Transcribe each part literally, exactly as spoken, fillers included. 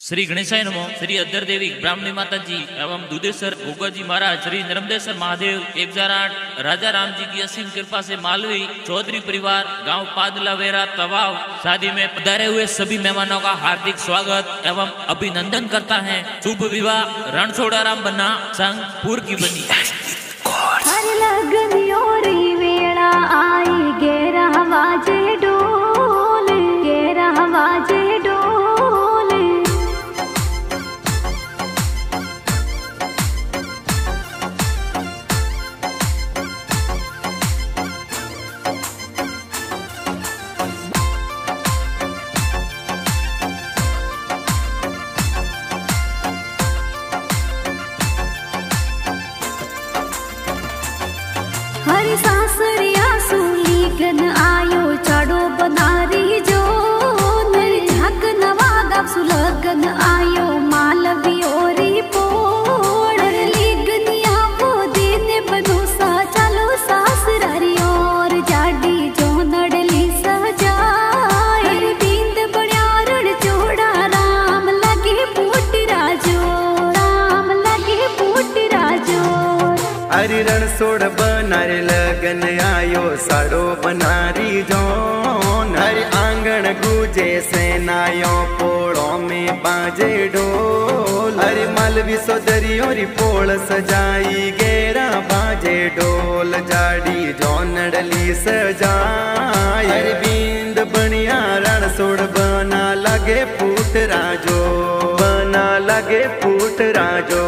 श्री गणेशाय नमो। श्री अद्धर देवी ब्राह्मणी माता जी एवं दुधेश्वर गोगा जी महाराज, श्री नर्मदेश्वर महादेव एक हजार आठ राजा राम जी की असीम कृपा से मालवी चौधरी परिवार गांव पादला वेरा तवाव शादी में पधारे हुए सभी मेहमानों का हार्दिक स्वागत एवं अभिनंदन करता है। शुभ विवाह रणछोड़ाराम बन्ना संग पूर की बनी। हर लगन योरी वेला आई गेरा वाजे डोल, गेरा वाजे डोल। हरी सासरिया सूली गन आयो चाड़ो बनारी जो नरी झाक नवागा सुलगन आयो मालवी ओरी पोड़ लीगनिया वो देने बनोसा चलो सासरारी और जाडी जो नडली सजाए बिंद बड़ारण चोड़ा राम लगे फूट राजो, राम लगे फूट राजो। हरि रणछोड़ बनारे लगन आयो साड़ो बनारी जोन। हरि आंगण गूंजे सेनायो पोड़ों में बाजे ढोल। हरि मालवी सोदरियों री पोल सजाई गेरा बाजे ढोल। जाड़ी जोनडली सजाई हरि बिंद बनिया रणछोड़ बना लगे फूट राजो, बना लगे फूट राजो।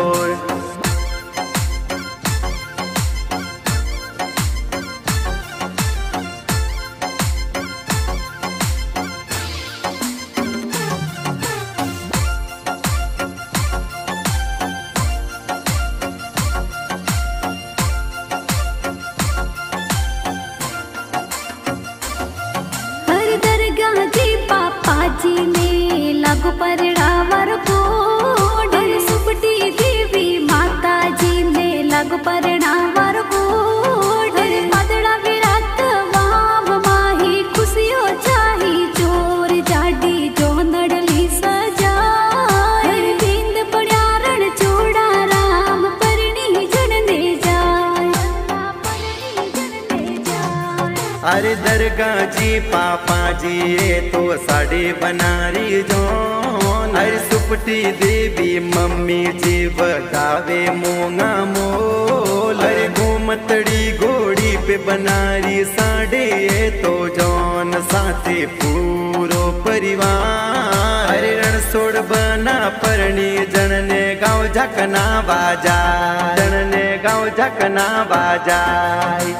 जी ने लागू परड़ावर कोड सुपटी देवी माता जी ने लागू परड़ावर कोड मदड़ा विराट वाव माही खुशियों चाही चोर जाडी जो नडली सजाए बिंद बड़ारण चोड़ा राम परणी जनने जाए, परणी जनने जाए। अरे दरगाह जी पापा जी ये तो साड़ी बनारी जोन। अरे सुपटी देवी मम्मी जी बगावे मोंगा मोल। अरे घूमतड़ी घोड़ी पे बनारी साड़े ये तो जोन साथे पूरो परिवार। अरे रणछोड़ बना परणी जनने गाँव झकना बाजा, जनने गाँव झकना बाजाई।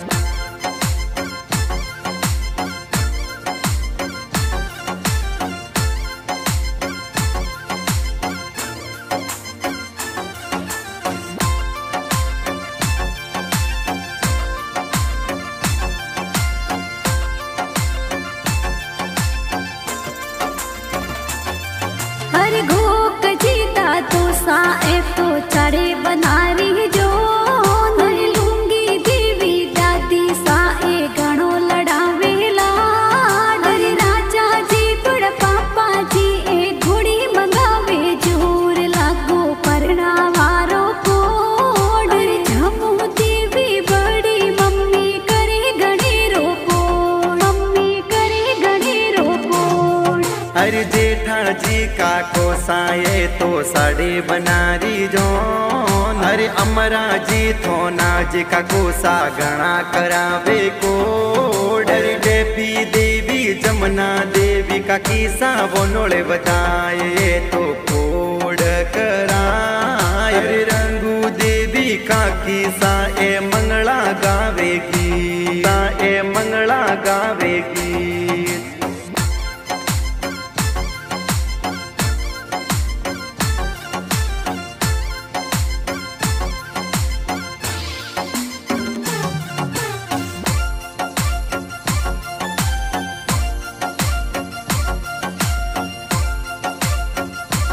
हर घोक जीता तो साए तो चढ़े बनारी जो नरी लूंगी देवी दादी साए घणो लड़ावे लाड। राजा जी तुड़ पापा जी ए घोड़ी मंगावे जोर लागो परना वारो कोड। झमू देवी बड़ी मम्मी करे घणे रोकोड़, मम्मी करे घणे रोकोड़। हरि जेठा जी का को साये तो साड़ी बनारी जोन। हरि अमरा जी थोना जी का कोसा गणा करावे कोड। हरि देवी देवी जमुना देवी का किसा वो नोले बताए तो कोड कराए। हरि रंगू देवी का किसा ए मंगला गावेगी, ता ए मंगला गावेगी।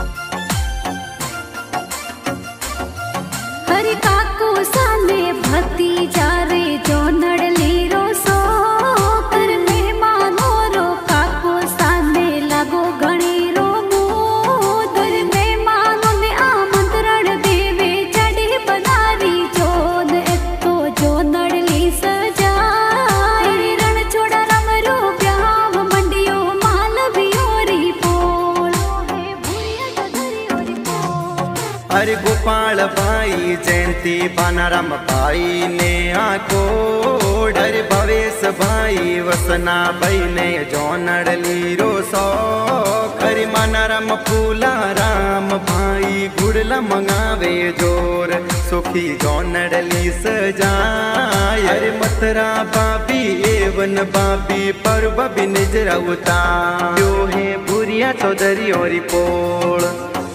हरि काको साले भक्त अरे गोपाल भाई जयंती बनाराम भाई ने आको अरे भवेश भाई वसना भाई ने जोनड़ली रोसो अरे मनाराम फूला राम भाई गुड़ला मंगावे जोर सुखी जोनड़ली सजाय अरे मतरा बाबी एवन बाबी पर बबी निजरा उतार यो है बुरिया चौधरी और पोल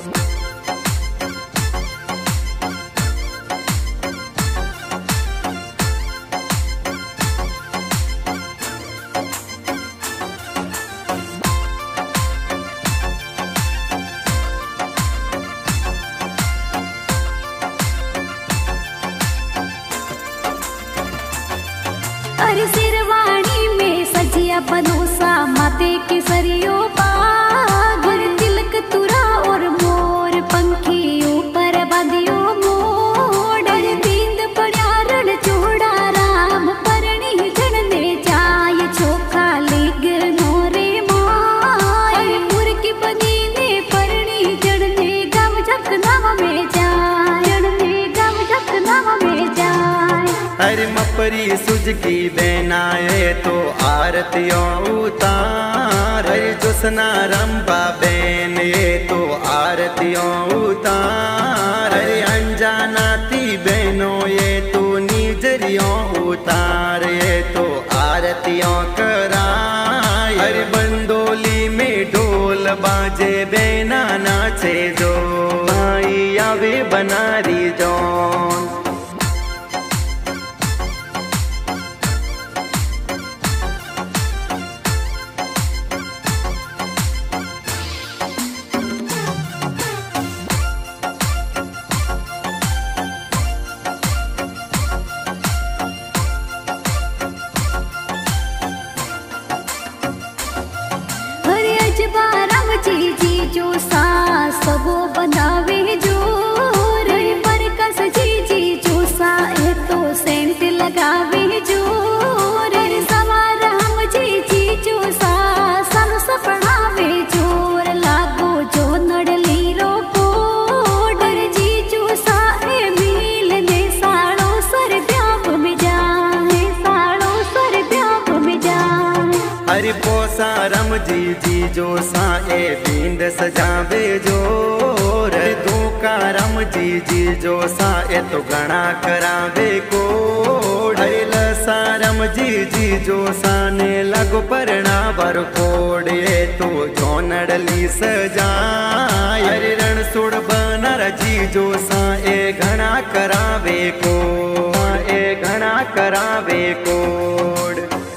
अरे शेरवानी में सजिया बनोसा माते के सरियो बाग तिलक तुरा और मोर पंखी ऊपर बांधियो मोड़ अरे दींद पड़ा रण चोड़ा राम परणी जड़ने जाय चोखा लिग नोरे माय अरे मुर्गी बनी ने परणी जड़ने गम झक नाम में जाय जड़ने गम झक नाम में जाय अरे मपरी सुजगी बेनाए तो आरतियों उतार अरे जोसना रंबा बेन ये तो आरतियों उतार अरे अनजानाती बहनों ये तो निजरियों उतार ये तो आरतियों कराय अरे बंदोली में ढोल बाजे बेना नाचे जो भाई आवे बनारी जौन जी जी जो सा सबो बनावे जो रे परकस जी जी जो सा ए तो सेंट लगावे जो रे सवार हम जी जी जो सा सालो सपनावे जोर लागो जो नड़ली रो पोडर जी जो सा ए मिल ने सालो सर ब्याप में जाए सालो सर ब्याप में जाए अरे पोसा रम जी जी जो सा ए बींद सजावे जो रे दूका रम जी जी जो सा ए तो गणा करावे को अरे लसा रम जी जी जो सा ने लगो परना बर कोड़े तो जोनड़ली सजाय अरे रण सुड़ बनर जी जो सा ए घना करावे को ए घना करावे कोड़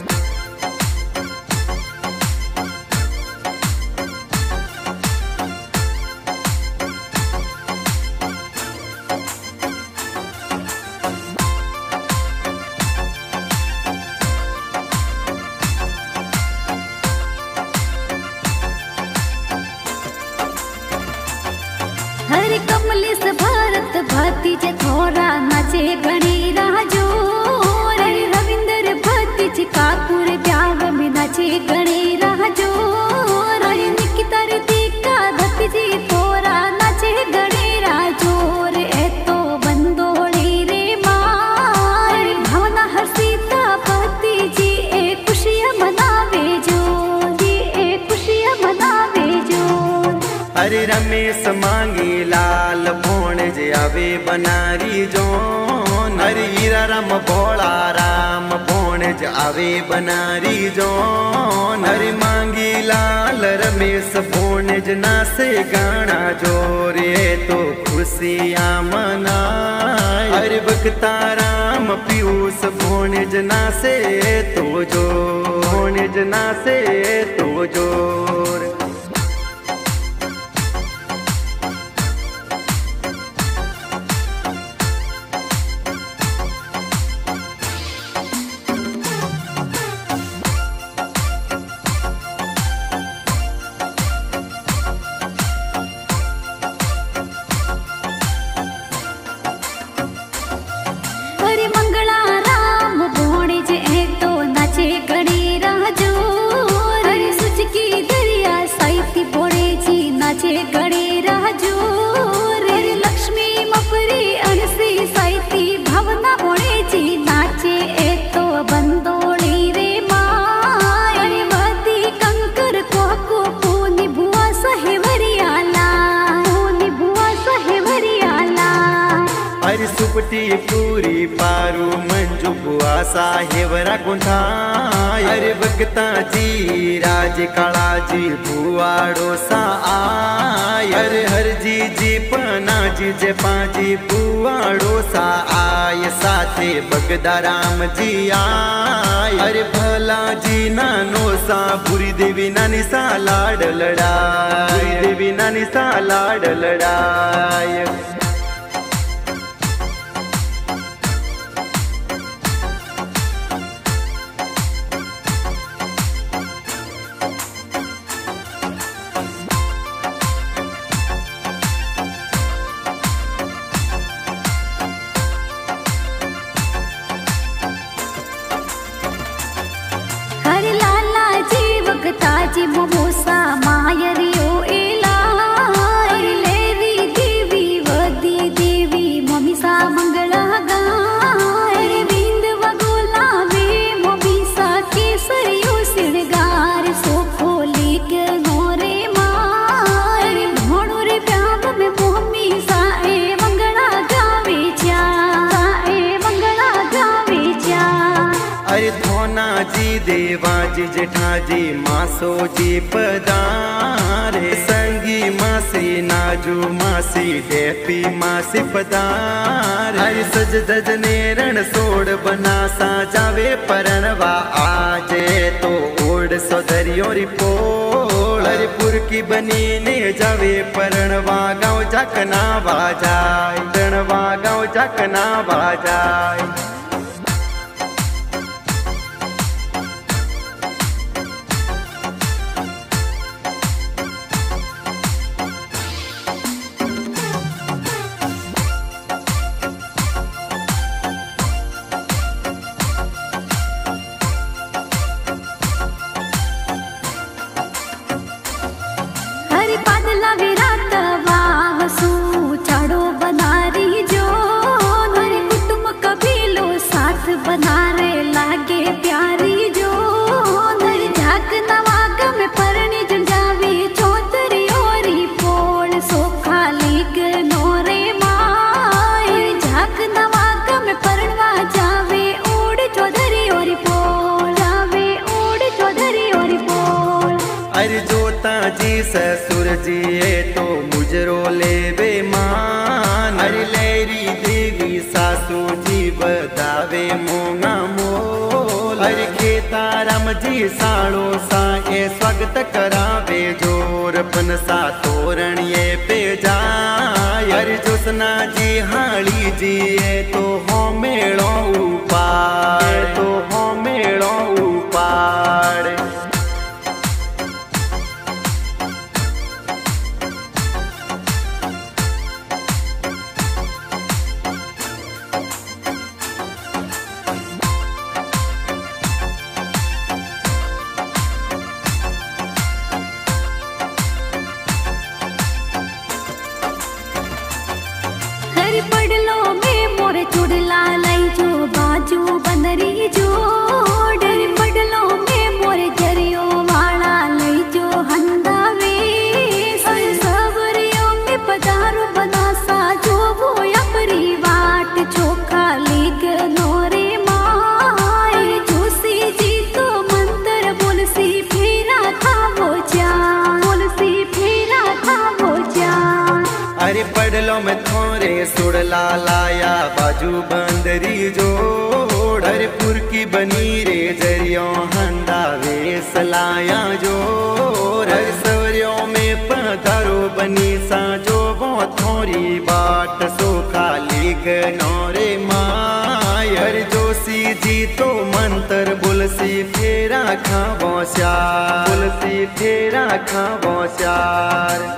हरे कमलेश भारत भाती जे थोरा नाचे गणी राजो रे रविंद्र भाती जे काकुर ब्याव में नाचे गणी राजो रे निकिता रे दीका धती जी थोरा नाचे गणी राजो रे ए तो बंदोड़ी रे मार भावना हर्षिता भाती जी ए खुशियां मनावे जो जी ए खुशियां मनावे जो अरे रमेश मांगी लाल भोण जे आवे बनारी जोन अरे हीरा राम भोला राम भोण जे आवे बनारी जोन अरे मांगी लाल रमेश भोण जे नासे गाना जोरे तो खुशियां मनाय अरे भक्ता राम पीयूष भोण जे नासे तो जो भोण जे नासे तो जोर नाचे गणे राजो रे लक्ष्मी परी अनसी साइती भावना बोले जी नाचे ए तो बंदोली रे माय अरे वदी कंकर को को पूनी बुआ सहेवरियाला पूनी बुआ सहेवरियाला अरे सुपटी पूरी पारू मंजू बुआ साहेवरा गुंठा अरे भगता जी राज काला जी बुआड़ो सा आय अरे हर जी जी पना जी जे पाजी बुआड़ो सा आय साथे भगदा राम जी आय अरे भला जी नानो सा बुरी देवी नानी सा लाड लड़ाय बुरी देवी नानी सा लाड लड़ाय ताजी मोमोसा मायरियो एला अरे लेरी देवी वदी देवी मोमिसा मंगला गाय अरे बिंद वगोला वे मोमिसा केसरियो सिरगार सोखो लेक नोरे माय अरे भोणो रे प्याम में मोमिसा ए मंगला गावे जा ए मंगला गावे जा अरे धोना जी देवा जी जेठा जी मासो जी पदारे संगी मासी नाजू मासी डेपी मासी पदार अरे सज दज ने रण सोड़ बना सा जावे परनवा आजे तो ओढ़ सोदरियों रिपोल अरे पुरकी बनी ने जावे परनवा गाँव जाकना बाजाय तणवा गाँव जाकना बाजाय बना रे लागे प्यारी जो नर झाक नवाग में परनी जंजावी चौधरी ओरी पोल सोखा लीग नोरे माय झाक नवाग में परनवा जावे ओड़ चौधरी ओरी पोल जावे ओड़ चौधरी ओरी पोल अरे जोता जी ससुर जी ये तो मुजरो ले बे मान अरे लेरी देवी सासू जी बतावे मोंगा मोल अरे खेताराम जी साड़ो सा ए स्वागत करावे जोर पन सा तोरण ये पे जाय अरे जोसना जी हाली जी ये तो हो मेड़ो उपाड़ तो हो मेड़ो उपाड़ पड़लो में मोर चुड़ला लाई जो बाजू बंदरी जो डर पड़लो में मोर जरियो वाला लाई जो हंदावे सबरियों में पधारो बनासा जो वो अपरी वाट चोखा लीग नोरे माय जोशी जी तो मंत्र बोलसी फेरा था वो जान बोलसी फेरा था वो जान अरे पड़लो में थोरे सुड़ला लाया बाजू बंदरी जोड़ अरे पुरकी बनी रे जरियों हंदा वेस लाया जोर अरे सवरियों में पधारो बनी सा जो वो थोरी बाट सोखा लीग नौरे माय अरे जोशी जी तो मंत्र बुलसी फेरा खाबो श्यार बुलसी फेरा खाबो श्यार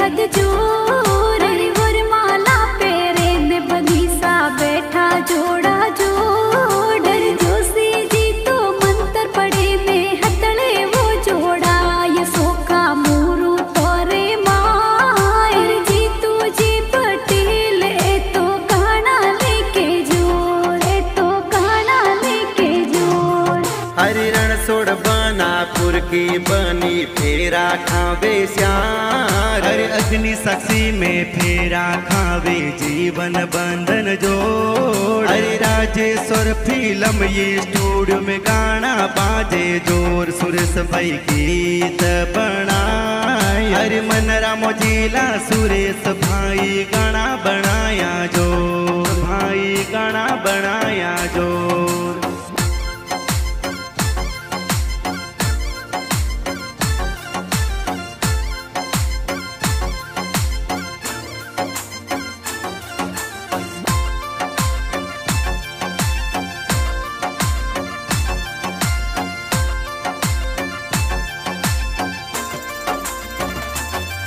बद जोर वरमाला पेरे ने बनीसा बैठा जोड़ा जोड़ जोशी जी तो मंत्र पड़े ने हथड़े वो जोड़ा ये सोका मूरू तोरे मायर जी तू जी पटेल ए तो गाना लेके जोड़ ए तो गाना लेके जोड़ हरि रणछोड़ बनापुर की बनी फेरा खावे श्यार हरे अग्नि साक्षी में फेरा खावे जीवन बंधन जोड़ हरे राजेश्वर फिल्म ये स्टूडियो में गाना बाजे जोर सुरेश भाई गीत बनाए हरे मनरा मोजीला सुरेश भाई गाना बनाया जोर भाई गाना बनाया जोर।